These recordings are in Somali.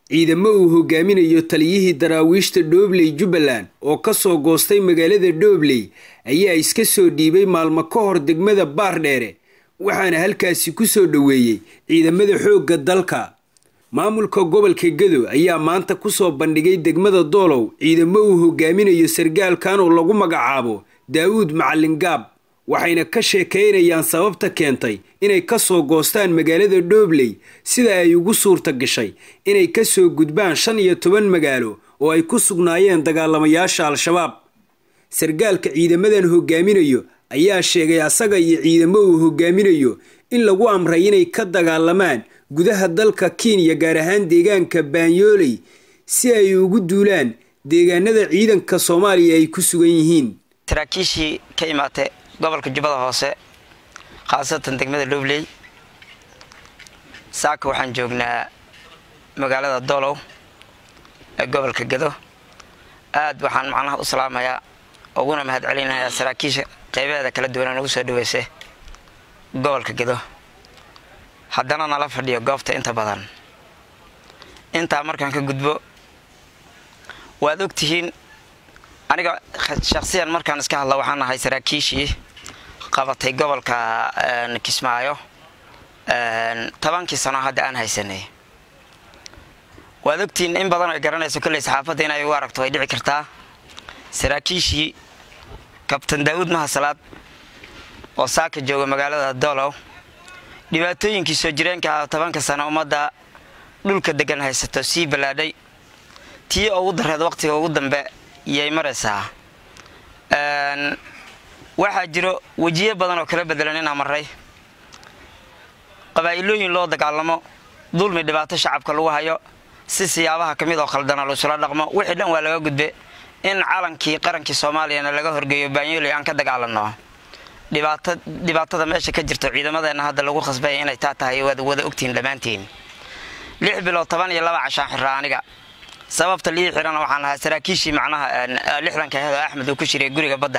ciidamo uu hogaaminayo taliyihii daraawiishta Dhobley Jubbaland oo ka soo goostay magaalada Dhobley ayaa iska soo dhiibay maalmo ka hor degmada Baardheere waxaana halkaasi ku soo dhaweeyay ciidamada xoogga dalka. maamulka gobolka Gedo ayaa maanta ku soo bandhigay degmada Doolow ciidamo uu hogaaminayo sargaalkan oo lagu magacaabo Daawud Macallin Gaab waxayna ka sheekeynayaan sababta keentay inay ka soo goostaan magaalada Dhobley sida ay ugu suurta gashay inay ka soo gudbaan 15 magaalo oo ay ku sugnaayeen dagaalamayaasha Al-Shabaab. sargaalka ciidamadan hogaaminayo ayaa sheegay asaga iyo ciidamo uu hogaaminayo in lagu amray inay ka dagaalamaan gudaha dalka Kenya gaar ahaan deegaanka Banyooley si ay ugu duulaan deegaanada ciidanka Soomaaliya ay ku sugan yihiin. saraakiishii ka imaatay gobolka Jubbada Hoose khaasatan degmada Dhobley saaka waxaan joognaa magaalada Doolow ee gobolka Gedo. aad waxaan macnaha u salaamayaa uguna mahad celinayaa saraakiisha qaybaha kala duwan ugu soo dhaweysay gobolka Gedo. haddana nala fadhiyo goobta inta badan inta markaan ka gudbo waad ogtihiin aniga shakhsiyan markaan iska hadlo waxaan ahay saraakiishii qabatay gobolka Kismaayo 10 sano hadda aan haysanay. waad ogtihiin in badan ay garanayso kale saxaafadda inay u aragto ay dhici kartaa saraakiishii Kabtan Daawud Mahasalaad oo saaka jooga magaalada Doolow dhibaatooyinkii soo jireenka 10 sano umada dhulka degan haysato si balaaday tii ugu dareed waqtiga ugu dambe yay maraysaa. waxa jiro wajiye badan oo kala bedelan in amaray qabaa'ilooyin loo dagaalamo dulmi dhibaato shacabka lagu hayo si siyaabaha kamid oo khaldan loo soo dhaqmo wixii dhan waa laga gudbay in calankii qarankii Soomaaliya laga horgeeyo Banyooley aan ka dagaalano. dhibaatada meesha ka jirto ciidamadeena hadda lagu khasbay inay taatahay wada ogtiin dhamaantiin 6 bilood 12 cashaan xirra aniga sababta lii xirana waxaan ahaa saraakiishii macnaha 60 ka hada Axmed oo ku shiray guriga badda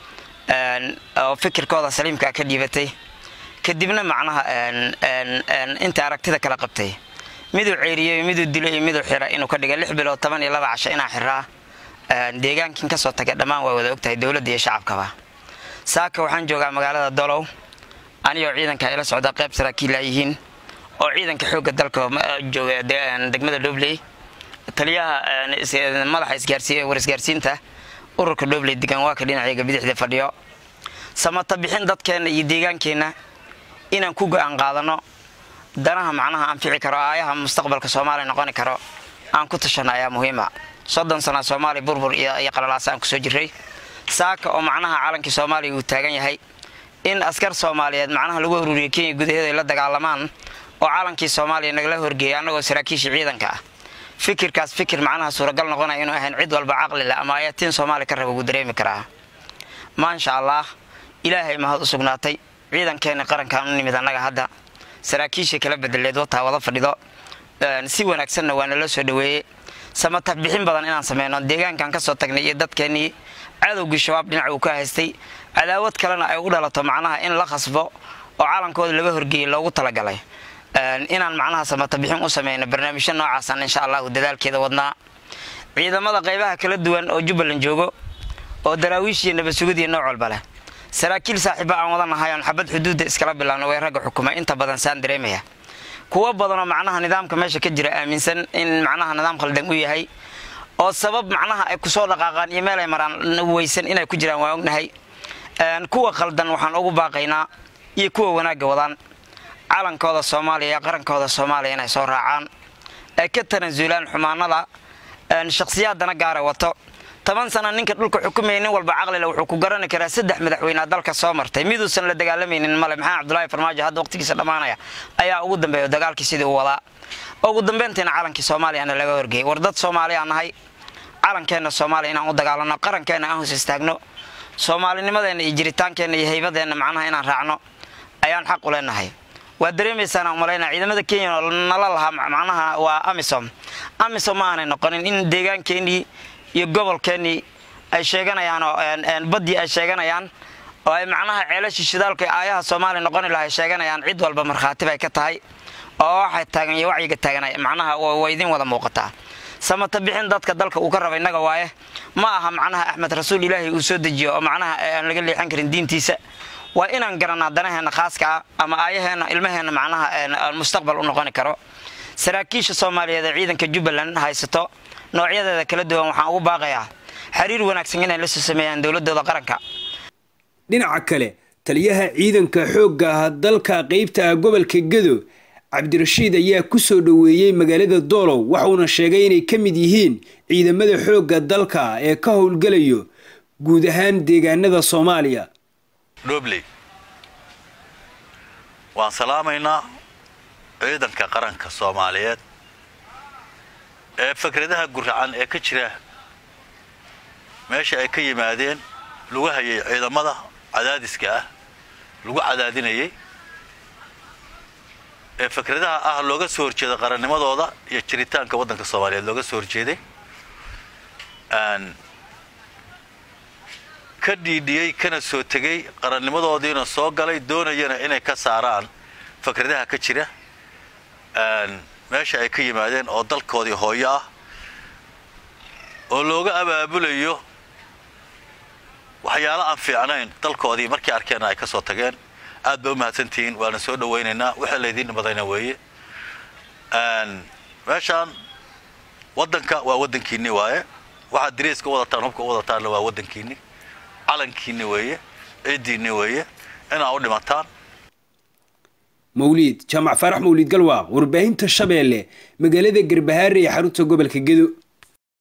oo fikirkooda saliimka ka dhibatay kadibna macnaha inta aragtida kala qabtay miduu ceeriyay miduu dilay miduu xira inuu ka dhigay 6 bilood 12 casho inaa xirra deegaankan ka soo tagay dhamaan waa wada ogtahay dawladda iyo shacabkaba. saaka waxaan joogaa magaalada Doolow aniga ciidanka ila socda qayb saraakiil yihiin oo ciidanka xoogga dalka jooga degmada Dhobley taliyaha madaxa isgaarsiinta ururka Dhobley degan waa ka dhinaciga bidixda fadhiyo samata bixin dadkeena iyo deegaankeena inaan ku go'aan qaadano danaha macnaha aan fici karo aayaha mustaqbalka Soomaaliya noqon karo aan ku tashanaya muhiima 30 sano Soomaali burbur iyo qalalaas aan ku soo jiray saaka oo macnaha calankii Soomaaliya uu taagan yahay in askar Soomaaliyeed macnaha lagu ururiyay Kenya gudaheeda la dagaalamaan oo calankii Soomaaliya nagala horgeeyay anagoo saraakiisha ciidanka ah fikirkaas fikir macnaha suuragal noqonaya inuu ahaan cid walba aqli leh ama ayatin Soomaali ka rabo ugu dareemi karaa. ma sha Allah ilaahay mahad u sugnaatay ciidankeena qaranka nimid anaga hadda saraakiisha kala bedeleed wata wada fadhido si wanaagsan waa nala soo dhaweeyay samata bixin badan inaan sameeyno deegaankan ka soo tagnay iyo dadkeeni cadowgii shabaab dhinac uu ka haystay cadaawad kalena ay u dhalato macnaha in la khasbo oo calankooda laga horgeeyay loogu talagalay inaan macnaha samata bixin u sameeyno barnaamijyo noocaas ah insha Allah dadaalkeeda wadnaa. ciidamada qaybaha kala duwan oo Jubbaland joogo oo daraawiish iyo nabad sugid iyo nooc walba leh saraakiil saaxiibo aan wada nahay xabad xuduudda iskala bilaano way rag xukuumay inta badan saan dareemaya kuwa badan oo macnaha nidaamka meesha ka jira aaminsan in macnaha nidaam khaldan u yahay oo sabab macnaha ay ku soo dhaqaaqaan iyo meel ay maraan weysan inay ku jiraan waa ognahay. kuwa khaldan waxaan ugu baaqaynaa iyo kuwa wanaaga wadaan calankooda Soomaaliya qarankooda Soomaaliya inay soo raacaan ay ka tanaazulaan xumaanada shakhsiyaadana gaar wato 10 sano ninka dhulka xukumeeyay walba aqli leh wuxuu ku garan karaa 3 madaxweyne dalka soo martay miduusan la dagaalamaynin male maxaa Cabdullaahi Farmaajo hadda waqtigiisa dhamaanaya ayaa ugu dambeeyay dagaalkii sidii uu wada ugu dambeyntiina calankii Soomaaliya laga horgeeyay war dad Soomaaliya nahay calankeena Soomaaliya inaan u dagaalano qarankeena aan hoos istaagno Soomaalinimadeena iyo jiritaankeena iyo haybadeena macnaha inaan raacno ayaan xaq u leenahay. waa dareemaysan oo maleena ciidamada Kenya nala laha macnaha waa amisom aanay noqonin in deegaankeeni iyo gobolkeeni ay sheeganayaan oo badii ay sheeganayaan oo ay macnaha ceelasha shidaalka aayaha Soomaaliya noqon lahayd sheeganayaan cid walba marxaatib ay ka tahay oo waxay taagan iyo wacyiga taaganay macnaha way idin wada muuqataa samata bixin dadka dalka uu ka rabo inaga waaye ma aha macnaha Axmed Rasuul Ilaahay uu soo dejiyo oo macnaha aan laga leexan karin diintiisa waa inaan garanaa danaheena khaaska ah ama aayaheena ilmaheena macnaha mustaqbal u noqon karo saraakiisha Soomaaliyeed ciidanka Jubbaland haysato noocyadeeda kala duwan waxaan ugu baaqayaa xiriir wanaagsan inay la sameeyaan dawladda qaranka dhinaca kale taliyaha ciidanka xoogga dalka qaybta gobolka Gedo Cabdirashiid ayaa ku soo dhaweeyay magaalada Doolow waxaana sheegay inay ka mid yihiin ciidamada xoogga dalka ee ka howlgalayo guud ahaan deegaanada Soomaaliya Dhobley waan salaamayna ciidanka qaranka Soomaaliyeed ee fikradaha gurracan ee ka jira meesha ay ka yimaadeen lagu hayay ciidamada cadaadiska ah lagu cadaadinayay ee fikradaha ah looga soo horjeedo qarannimadooda iyo jiritaanka waddanka Soomaaliyeed looga soo horjeeday ka dhiidhiyay kana soo tagay qarannimadoodiina soo galay doonayana inay ka saaraan fikradaha ka jira meesha ay ka yimaadeen oo dalkoodii hooyo ah oo looga abaabulayo waxyaalo aan fiicnayn dalkoodii markii arkeen ay ka soo tageen aad ba u mahadsantiin waana soo dhaweynaynaa waxa la idin badayna weeye meeshaan waddanka waa waddankiini waaye waxa diriiska wadataan hubka wadataan waa waddankiini calankiini weeye ciidiini weeye inaa u dhimataan Mawlid Jamac Farax Mawlid Galwaaq warbaahinta Shabeelle magaalada Garbahaare ee xarunta gobolka Gedo